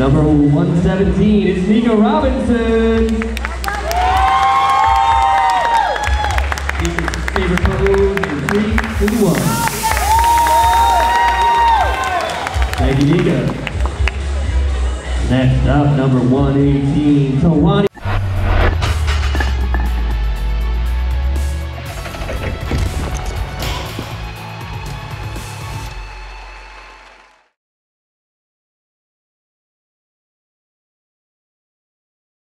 Number 117 is Monika Robinson. Favorite pose in 3, 2, 1. Thank you, Monika. Next up, number 118, Monika.